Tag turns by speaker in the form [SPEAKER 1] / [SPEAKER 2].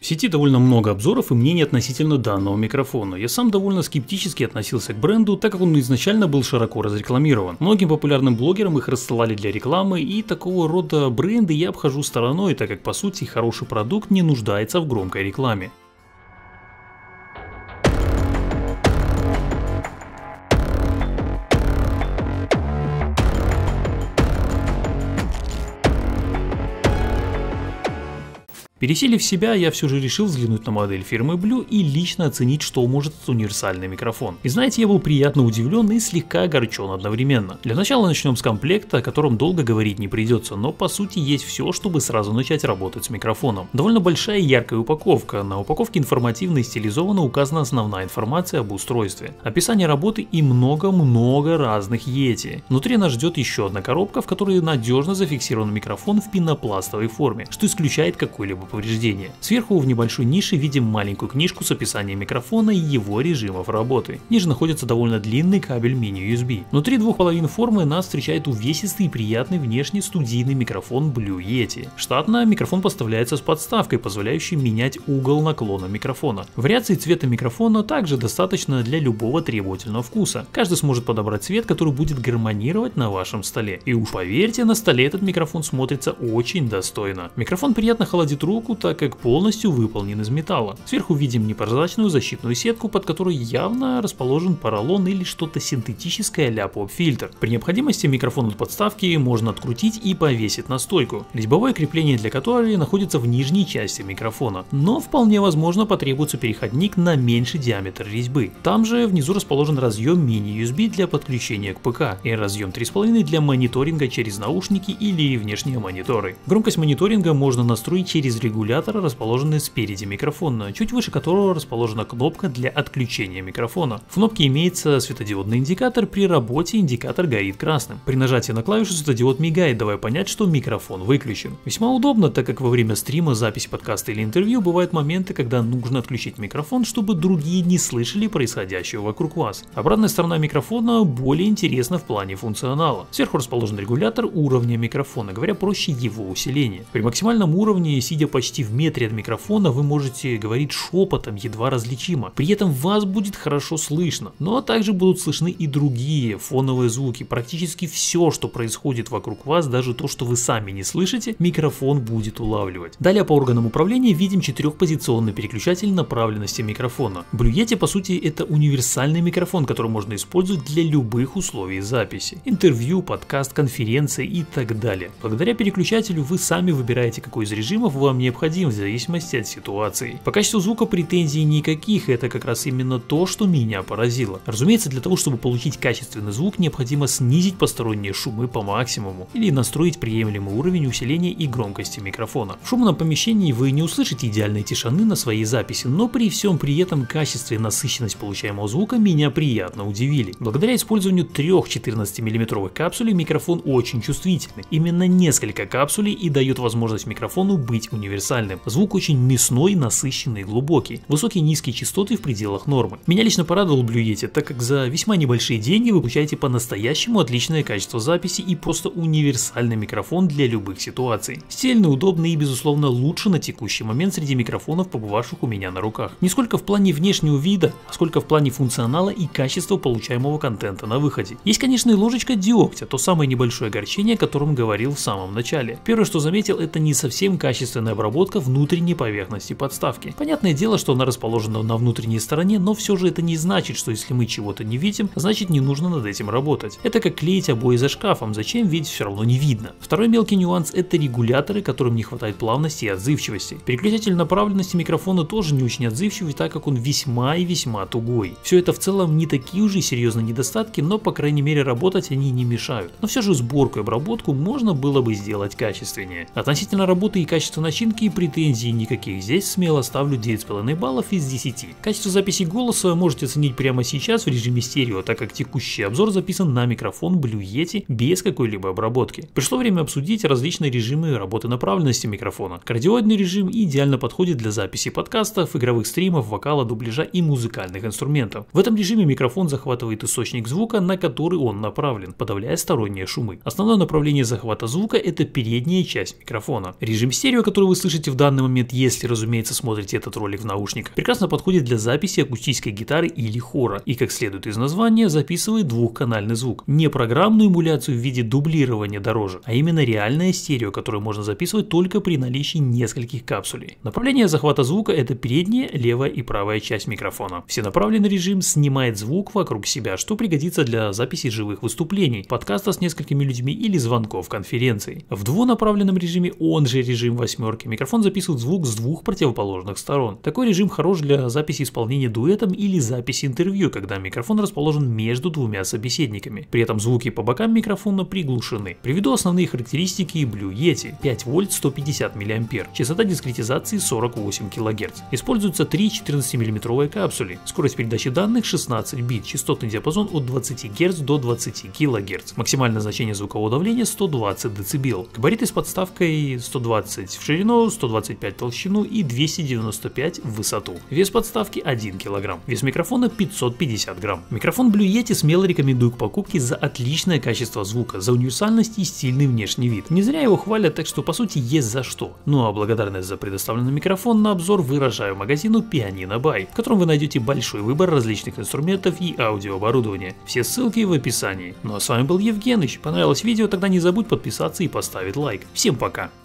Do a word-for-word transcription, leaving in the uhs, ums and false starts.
[SPEAKER 1] В сети довольно много обзоров и мнений относительно данного микрофона. Я сам довольно скептически относился к бренду, так как он изначально был широко разрекламирован. Многим популярным блогерам их рассылали для рекламы, и такого рода бренды я обхожу стороной, так как по сути хороший продукт не нуждается в громкой рекламе. Пересилив себя, я все же решил взглянуть на модель фирмы Blue и лично оценить, что может этот универсальный микрофон. И знаете, я был приятно удивлен и слегка огорчен одновременно. Для начала начнем с комплекта, о котором долго говорить не придется, но по сути есть все, чтобы сразу начать работать с микрофоном. Довольно большая и яркая упаковка. На упаковке информативно и стилизованно указана основная информация об устройстве, описание работы и много-много разных Yeti. Внутри нас ждет еще одна коробка, в которой надежно зафиксирован микрофон в пенопластовой форме, что исключает какой-либо повреждения. Сверху в небольшой нише видим маленькую книжку с описанием микрофона и его режимов работы. Ниже находится довольно длинный кабель мини-ю эс би. Внутри двух половин формы нас встречает увесистый и приятный внешне студийный микрофон Blue Yeti. Штатно микрофон поставляется с подставкой, позволяющей менять угол наклона микрофона. Вариации цвета микрофона также достаточно для любого требовательного вкуса. Каждый сможет подобрать цвет, который будет гармонировать на вашем столе. И уж поверьте, на столе этот микрофон смотрится очень достойно. Микрофон приятно холодит руку, так как полностью выполнен из металла. Сверху видим непрозрачную защитную сетку, под которой явно расположен поролон или что-то синтетическое а-ля поп-фильтр. При необходимости микрофон от подставки можно открутить и повесить на стойку, резьбовое крепление для которой находится в нижней части микрофона, но вполне возможно потребуется переходник на меньший диаметр резьбы. Там же внизу расположен разъем мини-ю эс би для подключения к ПК и разъем три и пять для мониторинга через наушники или внешние мониторы. Громкость мониторинга можно настроить через регулятор, расположенный спереди микрофона, чуть выше которого расположена кнопка для отключения микрофона. В кнопке имеется светодиодный индикатор, при работе индикатор горит красным. При нажатии на клавишу светодиод мигает, давая понять, что микрофон выключен. Весьма удобно, так как во время стрима, записи подкаста или интервью бывают моменты, когда нужно отключить микрофон, чтобы другие не слышали происходящего вокруг вас. Обратная сторона микрофона более интересна в плане функционала. Сверху расположен регулятор уровня микрофона, говоря проще, его усиление. При максимальном уровне, сидя почти в метре от микрофона, вы можете говорить шепотом, едва различимо. При этом вас будет хорошо слышно, но также будут слышны и другие фоновые звуки. Практически все, что происходит вокруг вас, даже то, что вы сами не слышите, микрофон будет улавливать. Далее по органам управления видим четырехпозиционный переключатель направленности микрофона. Blue Yeti по сути это универсальный микрофон, который можно использовать для любых условий записи. Интервью, подкаст, конференции и так далее. Благодаря переключателю вы сами выбираете, какой из режимов вам необходим в зависимости от ситуации. По качеству звука претензий никаких, это как раз именно то, что меня поразило. Разумеется, для того, чтобы получить качественный звук, необходимо снизить посторонние шумы по максимуму или настроить приемлемый уровень усиления и громкости микрофона. В шумном помещении вы не услышите идеальной тишины на своей записи, но при всем при этом качество и насыщенность получаемого звука меня приятно удивили. Благодаря использованию трех четырнадцатимиллиметровых капсулей микрофон очень чувствительный. Именно несколько капсулей и дает возможность микрофону быть универсальным. Звук очень мясной, насыщенный и глубокий. Высокие и низкие частоты в пределах нормы. Меня лично порадовал Blue Yeti, так как за весьма небольшие деньги вы получаете по-настоящему отличное качество записи и просто универсальный микрофон для любых ситуаций. Стильный, удобный и безусловно лучше на текущий момент среди микрофонов, побывавших у меня на руках. Не сколько в плане внешнего вида, а сколько в плане функционала и качества получаемого контента на выходе. Есть, конечно, и ложечка дегтя, то самое небольшое огорчение, о котором говорил в самом начале. Первое, что заметил, это не совсем качественная обработка внутренней поверхности подставки. Понятное дело, что она расположена на внутренней стороне, но все же это не значит, что если мы чего-то не видим, значит не нужно над этим работать. Это как клеить обои за шкафом, зачем, ведь все равно не видно. Второй мелкий нюанс — это регуляторы, которым не хватает плавности и отзывчивости. Переключатель направленности микрофона тоже не очень отзывчивый, так как он весьма и весьма тугой. Все это в целом не такие уже серьезные недостатки, но по крайней мере работать они не мешают. Но все же сборку и обработку можно было бы сделать качественнее. Относительно работы и качества начинки претензий никаких, здесь смело ставлю девять с половиной баллов из десяти. Качество записи голоса можете оценить прямо сейчас в режиме стерео, так как текущий обзор записан на микрофон Blue Yeti без какой-либо обработки. Пришло время обсудить различные режимы работы направленности микрофона. Кардиоидный режим идеально подходит для записи подкастов, игровых стримов, вокала, дубляжа и музыкальных инструментов. В этом режиме микрофон захватывает источник звука, на который он направлен, подавляя сторонние шумы. Основное направление захвата звука — это передняя часть микрофона. Режим стерео, который вы слышите в данный момент, если, разумеется, смотрите этот ролик в наушниках, прекрасно подходит для записи акустической гитары или хора и, как следует из названия, записывает двухканальный звук. Не программную эмуляцию в виде дублирования дорожек, а именно реальное стерео, которое можно записывать только при наличии нескольких капсулей. Направление захвата звука — это передняя, левая и правая часть микрофона. Всенаправленный режим снимает звук вокруг себя, что пригодится для записи живых выступлений, подкаста с несколькими людьми или звонков конференций. В двунаправленном режиме, он же режим восьмерки, микрофон записывает звук с двух противоположных сторон. Такой режим хорош для записи исполнения дуэтом или записи интервью, когда микрофон расположен между двумя собеседниками. При этом звуки по бокам микрофона приглушены. Приведу основные характеристики Blue Yeti. пять вольт, сто пятьдесят миллиампер. Частота дискретизации сорок восемь килогерц. Используются три четырнадцатимиллиметровые капсули. Скорость передачи данных шестнадцать бит. Частотный диапазон от двадцати герц до двадцати килогерц. Максимальное значение звукового давления сто двадцать децибел. Габариты с подставкой сто двадцать в ширину, сто двадцать пять в толщину и двести девяносто пять в высоту. Вес подставки один килограмм. Вес микрофона пятьсот пятьдесят грамм. Микрофон Blue Yeti смело рекомендую к покупке за отличное качество звука, за универсальность и стильный внешний вид. Не зря его хвалят, так что по сути есть за что. Ну а благодарность за предоставленный микрофон на обзор выражаю магазину Pianino Buy, в котором вы найдете большой выбор различных инструментов и аудиооборудования. Все ссылки в описании. Ну а с вами был Евгеныч. Понравилось видео? Тогда не забудь подписаться и поставить лайк. Всем пока!